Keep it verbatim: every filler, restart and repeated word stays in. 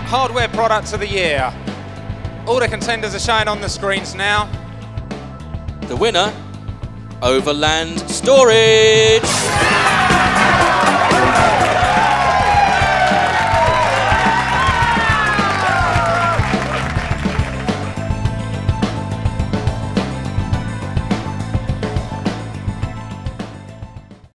Hardware Products of the Year. All the contenders are showing on the screens now. The winner, Overland Storage.